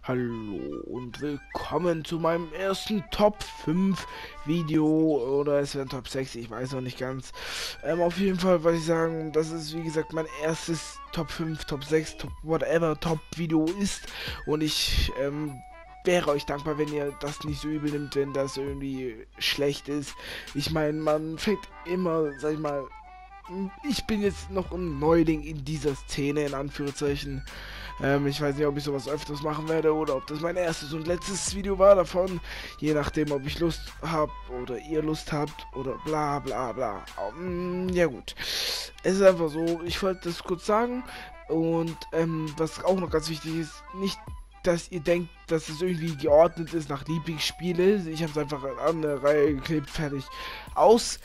Hallo und willkommen zu meinem ersten Top 5 Video, oder es wäre ein Top 6, ich weiß noch nicht ganz. Auf jeden Fall wollte ich sagen, dass es wie gesagt mein erstes Top 5, Top 6, Top whatever Top Video ist, und ich wäre euch dankbar, wenn ihr das nicht so übel nimmt, wenn das irgendwie schlecht ist. Ich meine, man fängt immer, sag ich mal, ich bin jetzt noch ein Neuling in dieser Szene, in Anführungszeichen. Ich weiß nicht, ob ich sowas öfters machen werde oder ob das mein erstes und letztes Video war davon. Je nachdem, ob ich Lust habe oder ihr Lust habt oder bla bla bla. Ja gut. Es ist einfach so, ich wollte das kurz sagen. Und was auch noch ganz wichtig ist, nicht, dass ihr denkt, dass es irgendwie geordnet ist nach Lieblingsspiele. Ich habe es einfach an eine Reihe geklebt, fertig, aus.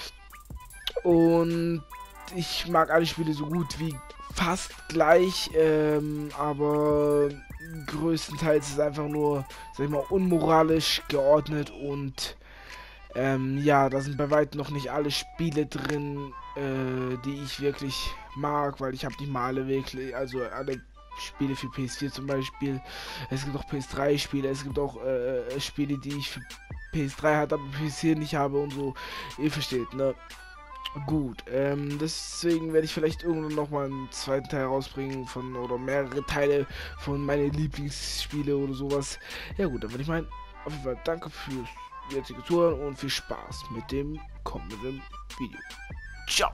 Und ich mag alle Spiele so gut wie fast gleich, aber größtenteils ist es einfach nur, sag ich mal, unmoralisch geordnet. Und ja, da sind bei weitem noch nicht alle Spiele drin, die ich wirklich mag, weil ich habe nicht mal alle wirklich, also alle Spiele für PS4 zum Beispiel. Es gibt auch PS3 Spiele, es gibt auch Spiele, die ich für PS3 hatte, aber PS4 nicht habe und so. Ihr versteht, ne? Gut, deswegen werde ich vielleicht irgendwann nochmal einen zweiten Teil rausbringen von, oder mehrere Teile von meinen Lieblingsspiele oder sowas. Ja gut, dann würde ich meinen, auf jeden Fall danke fürs jetzige Zuhören und viel Spaß mit dem kommenden Video. Ciao!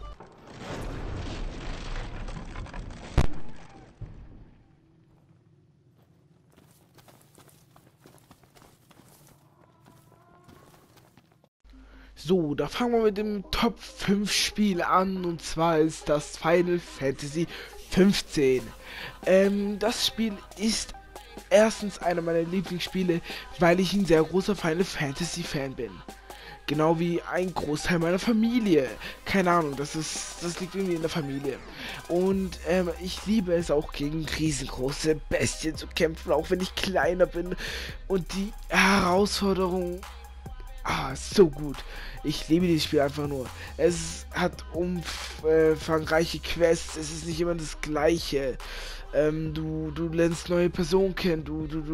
So, da fangen wir mit dem Top 5 Spiel an, und zwar ist das Final Fantasy 15. Das Spiel ist erstens einer meiner Lieblingsspiele, weil ich ein sehr großer Final Fantasy Fan bin. Genau wie ein Großteil meiner Familie. Keine Ahnung, das liegt irgendwie in der Familie. Und ich liebe es auch, gegen riesengroße Bestien zu kämpfen, auch wenn ich kleiner bin. Und die Herausforderung, so gut. Ich liebe dieses Spiel einfach nur. Es hat umfangreiche Quests, es ist nicht immer das Gleiche. Du lernst neue Personen kennen,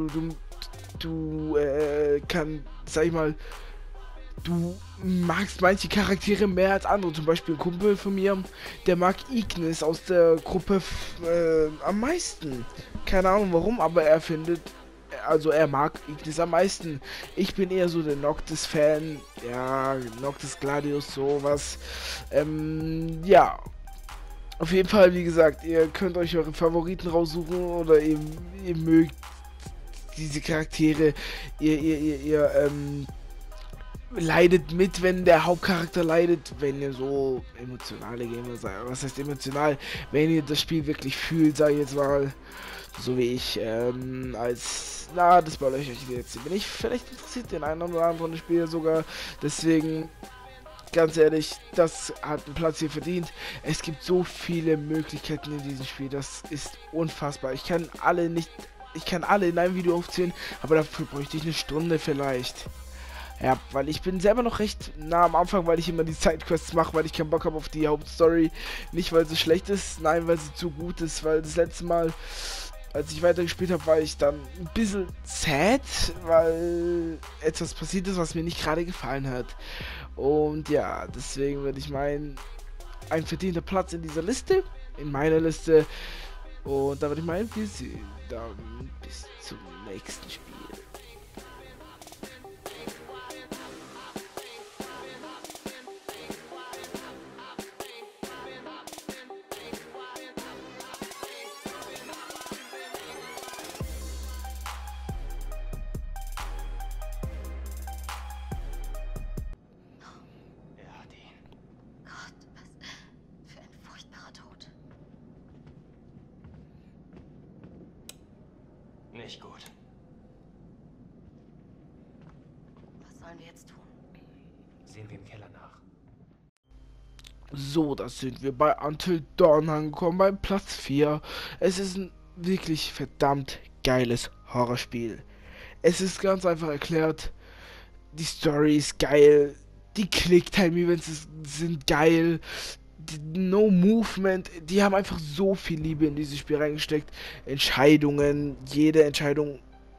sag ich mal, du magst manche Charaktere mehr als andere. Zum Beispiel ein Kumpel von mir, der mag Ignis aus der Gruppe am meisten. Keine Ahnung warum, aber er mag Ignis am meisten. Ich bin eher so der Noctis-Fan. Ja, Noctis, Gladius, sowas. Ja. Auf jeden Fall, wie gesagt, ihr könnt euch eure Favoriten raussuchen, oder ihr mögt diese Charaktere. Ihr leidet mit, wenn der Hauptcharakter leidet, wenn ihr so emotionale Gamer seid. Was heißt emotional? Wenn ihr das Spiel wirklich fühlt, sag ich jetzt mal. So wie ich, das spoilere ich euch jetzt. Bin ich vielleicht interessiert, den einen oder anderen Spiel sogar. Deswegen, ganz ehrlich, das hat einen Platz hier verdient. Es gibt so viele Möglichkeiten in diesem Spiel, das ist unfassbar. Ich kann alle in einem Video aufzählen, aber dafür bräuchte ich eine Stunde vielleicht. Ja, weil ich bin selber noch recht nah am Anfang, weil ich immer die Sidequests mache, weil ich keinen Bock habe auf die Hauptstory. Nicht, weil sie schlecht ist, nein, weil sie zu gut ist, weil das letzte Mal, als ich weitergespielt habe, war ich dann ein bisschen sad, weil etwas passiert ist, was mir nicht gerade gefallen hat. Und ja, deswegen würde ich meinen, ein verdienter Platz in dieser Liste, in meiner Liste. Und da würde ich meinen, wir sehen dann bis zum nächsten Spiel. Nicht gut. Was sollen wir jetzt tun? Sehen wir im Keller nach. So, da sind wir bei Until Dawn angekommen, beim Platz 4. Es ist ein wirklich verdammt geiles Horrorspiel. Es ist ganz einfach erklärt, die Story ist geil, die Quicktime-Events sind geil, die No Movement, die haben einfach so viel Liebe in dieses Spiel reingesteckt. Entscheidungen, jede Entscheidung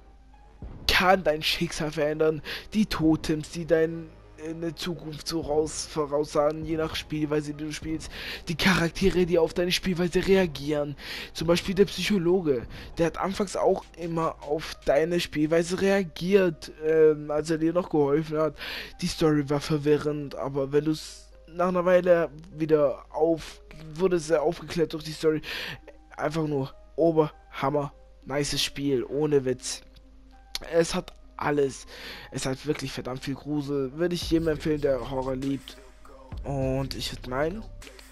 kann dein Schicksal verändern. Die Totems, die deine Zukunft so voraussagen, je nach Spielweise, die du spielst. Die Charaktere, die auf deine Spielweise reagieren. Zum Beispiel der Psychologe. Der hat anfangs auch immer auf deine Spielweise reagiert, als er dir noch geholfen hat. Die Story war verwirrend, aber wenn du es nach einer Weile wieder wurde sehr aufgeklärt durch die Story. Einfach nur Oberhammer, nices Spiel, ohne Witz. Es hat alles. Es hat wirklich verdammt viel Grusel. Würde ich jedem empfehlen, der Horror liebt. Und ich würde meinen,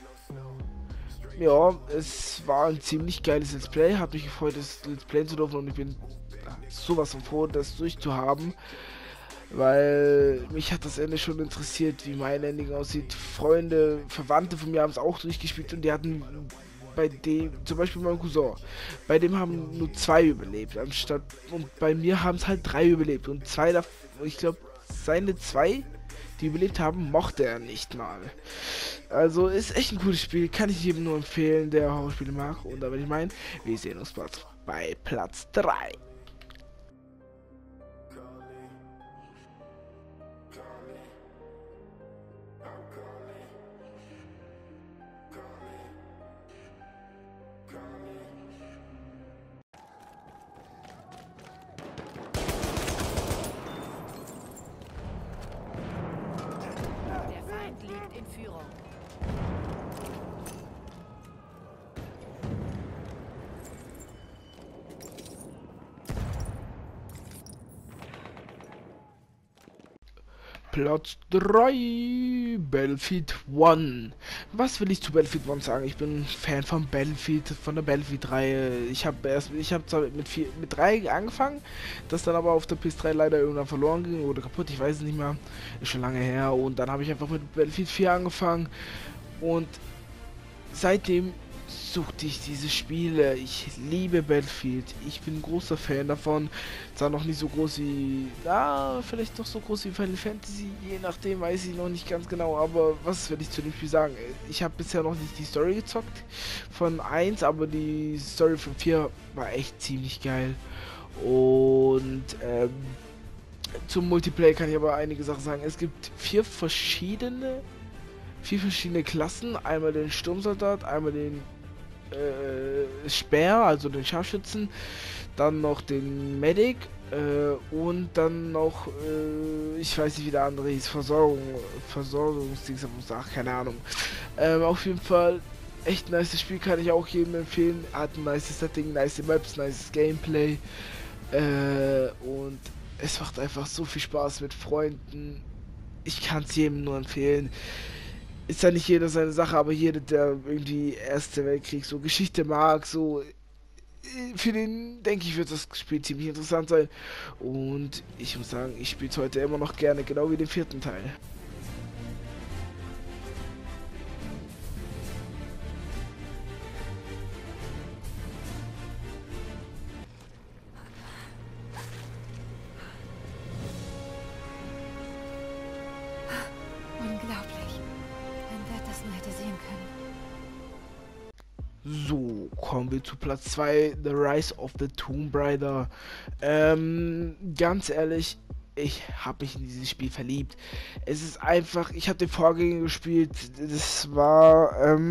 ja, es war ein ziemlich geiles Let's Play. Hat mich gefreut, das Let's Play zu dürfen und ich bin sowas von froh, das durchzuhaben. Weil mich hat das Ende schon interessiert, wie mein Ending aussieht. Freunde, Verwandte von mir haben es auch durchgespielt und die hatten bei dem, zum Beispiel mein Cousin, bei dem haben nur 2 überlebt, und bei mir haben es halt 3 überlebt und 2 davon, ich glaube, seine 2, die überlebt haben, mochte er nicht mal. Also ist echt ein cooles Spiel, kann ich jedem nur empfehlen, der Horrorspiele mag. Und da würde ich meinen, wir sehen uns bei Platz 3. Liegt in Führung. Platz 3, Battlefield 1. Was will ich zu Battlefield 1 sagen? Ich bin Fan von Battlefield, von der Battlefield-Reihe. Ich habe zwar mit 3 angefangen, das dann aber auf der PS3 leider irgendwann verloren ging oder kaputt, ich weiß es nicht mehr. Ist schon lange her. Und dann habe ich einfach mit Battlefield 4 angefangen. Und seitdem suchte ich diese Spiele. Ich liebe Battlefield. Ich bin ein großer Fan davon. Zwar noch nicht so groß wie, vielleicht doch so groß wie Final Fantasy, je nachdem, weiß ich noch nicht ganz genau, aber was will ich zu dem Spiel sagen? Ich habe bisher noch nicht die Story gezockt von 1, aber die Story von 4 war echt ziemlich geil. Und zum Multiplayer kann ich aber einige Sachen sagen. Es gibt 4 verschiedene Klassen. Einmal den Sturmsoldat, einmal den Speer, also den Scharfschützen, dann noch den Medic und dann noch, ich weiß nicht wie der andere hieß, Versorgungsdings, keine Ahnung. Auf jeden Fall echt nice Spiel, kann ich auch jedem empfehlen. Hat ein nice Setting, nice Maps, nice Gameplay und es macht einfach so viel Spaß mit Freunden. Ich kann es jedem nur empfehlen. Ist ja nicht jeder seine Sache, aber jeder, der irgendwie Erste Weltkrieg, so Geschichte mag, so, für den, denke ich, wird das Spiel ziemlich interessant sein. Und ich muss sagen, ich spiele es heute immer noch gerne, genau wie den 4. Teil. Unglaublich. Wenn Wert das nur hätte sehen können. So, kommen wir zu Platz 2, The Rise of the Tomb Raider. Ganz ehrlich, ich habe mich in dieses Spiel verliebt. Es ist einfach, ich habe den Vorgänger gespielt, das war,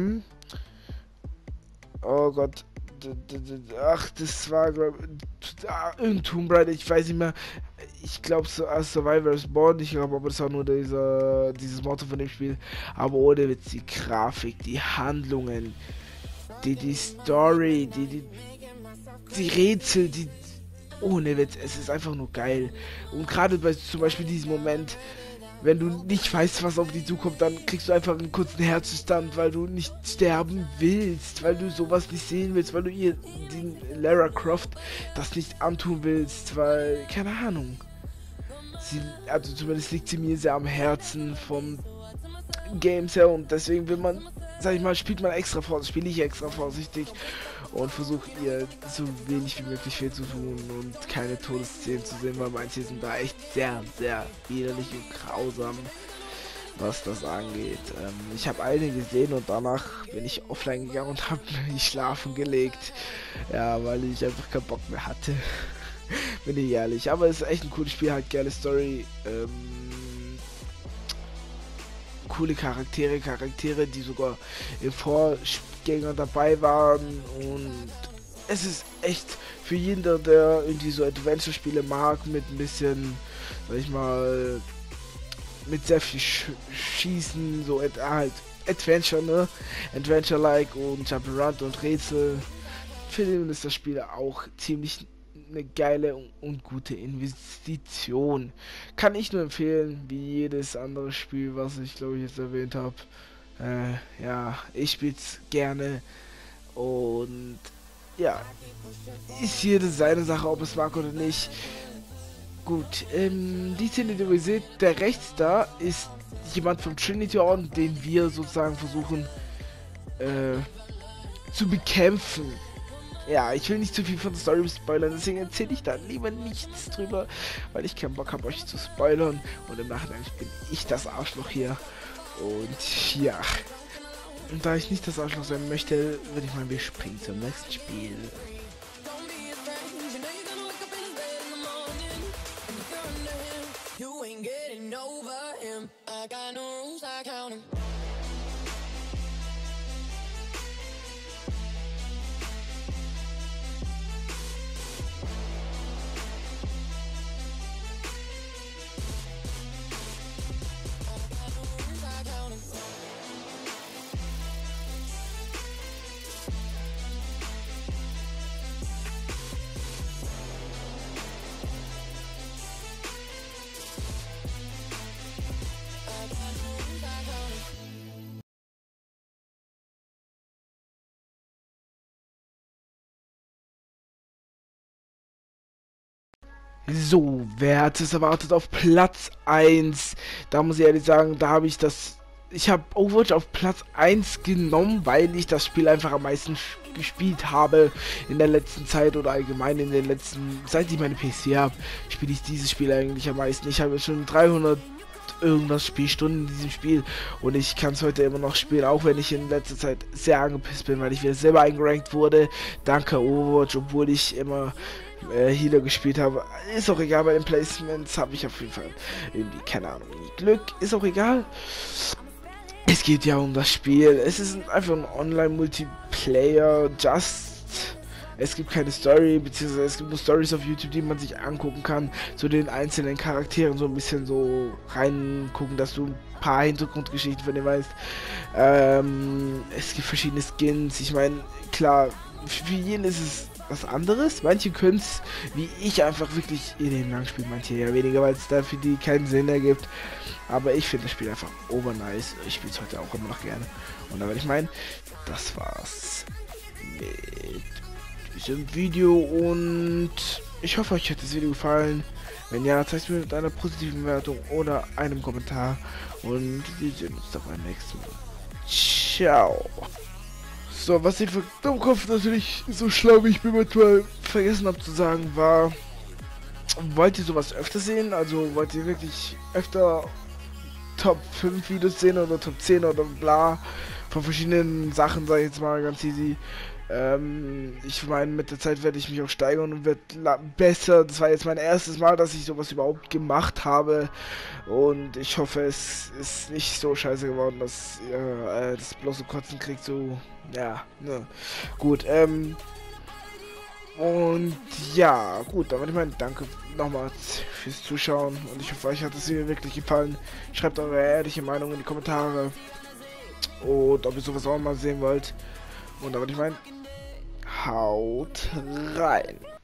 oh Gott, ach, das war, irgendein Tomb Raider, ich weiß nicht mehr, ich glaube, so Survivor is Born, ich glaube, aber das war nur dieses Motto von dem Spiel. Aber ohne Witz, die Grafik, die Handlungen, die Story, die Rätsel, ohne Witz, es ist einfach nur geil. Und gerade bei zum Beispiel diesem Moment, wenn du nicht weißt, was auf dich zukommt, dann kriegst du einfach einen kurzen Herzstand, weil du nicht sterben willst, weil du sowas nicht sehen willst, weil du ihr, den Lara Croft, das nicht antun willst, weil, keine Ahnung. Also zumindest liegt sie mir sehr am Herzen vom Games her und deswegen will man, sag ich mal, spiele ich extra vorsichtig und versuche ihr so wenig wie möglich viel zu tun und keine Todesszenen zu sehen, weil manche sind da echt sehr, sehr widerlich und grausam, was das angeht. Ich habe eine gesehen und danach bin ich offline gegangen und habe mich schlafen gelegt, ja, weil ich einfach keinen Bock mehr hatte. Bin ich ehrlich. Aber es ist echt ein cooles Spiel, halt geile Story. Coole Charaktere, die sogar im Vorgänger dabei waren. Und es ist echt für jeden, der irgendwie so Adventure-Spiele mag, mit ein bisschen, sag ich mal, mit sehr viel Schießen, so halt Adventure, ne? Adventure-like und Jump'n'Run und Rätsel. Für den ist das Spiel auch ziemlich eine geile und gute Investition. Kann ich nur empfehlen, wie jedes andere Spiel, was ich glaube ich jetzt erwähnt habe. Ja, ich spiele es gerne und ja, ist jede seine Sache, ob es mag oder nicht. Gut, die Szene, die ihr seht, der rechts da ist jemand vom Trinity Orden, den wir sozusagen versuchen zu bekämpfen. Ja, ich will nicht zu viel von der Story spoilern, deswegen erzähle ich da lieber nichts drüber, weil ich keinen Bock habe, euch zu spoilern. Und im Nachhinein bin ich das Arschloch hier. Und ja. Und da ich nicht das Arschloch sein möchte, würde ich mal, wir springen zum nächsten Spiel. So, wer hat es erwartet auf Platz 1? Da muss ich ehrlich sagen, da habe ich das... Ich habe Overwatch auf Platz 1 genommen, weil ich das Spiel einfach am meisten gespielt habe in der letzten Zeit oder allgemein in den letzten... Seit ich meine PC habe, spiele ich dieses Spiel eigentlich am meisten. Ich habe schon 300 irgendwas Spielstunden in diesem Spiel und ich kann es heute immer noch spielen, auch wenn ich in letzter Zeit sehr angepisst bin, weil ich wieder selber eingerankt wurde. Danke Overwatch, obwohl ich immer Healer gespielt habe. Ist auch egal, bei den Placements habe ich auf jeden Fall irgendwie, keine Ahnung, Glück. Ist auch egal. Es geht ja um das Spiel. Es ist einfach ein Online-Multiplayer. Es gibt keine Story, beziehungsweise es gibt nur Stories auf YouTube, die man sich angucken kann, zu den einzelnen Charakteren so ein bisschen so reingucken, dass du ein paar Hintergrundgeschichten von denen weißt. Es gibt verschiedene Skins. Ich meine, klar, für jeden ist es was anderes. Manche können es, wie ich, einfach wirklich ihr Leben lang spielen, manche ja weniger, weil es da für die keinen Sinn ergibt. Aber ich finde das Spiel einfach overnice. Ich spiele es heute auch immer noch gerne. Und da würde ich meinen, das war's mit diesem Video und ich hoffe, euch hat das Video gefallen. Wenn ja, zeigt mir mit einer positiven Bewertung oder einem Kommentar und wir sehen uns dann beim nächsten Mal. Ciao. So, was ich für Dummkopf natürlich so schlau wie ich bin manchmal vergessen habe zu sagen war, wollt ihr sowas öfter sehen? Also wollt ihr wirklich öfter Top 5 Videos sehen oder Top 10 oder bla von verschiedenen Sachen, sag ich jetzt mal ganz easy. Ich meine, mit der Zeit werde ich mich auch steigern und werde besser. Das war jetzt mein erstes Mal, dass ich sowas überhaupt gemacht habe. Und ich hoffe, es ist nicht so scheiße geworden, dass ihr das bloße Kotzen kriegt. So, ja, ne. Gut, und ja, gut, dann würde ich meinen, danke nochmal fürs Zuschauen. Und ich hoffe, euch hat es mir wirklich gefallen. Schreibt eure ehrliche Meinung in die Kommentare. Und ob ihr sowas auch mal sehen wollt. Und da würde ich meinen, haut rein.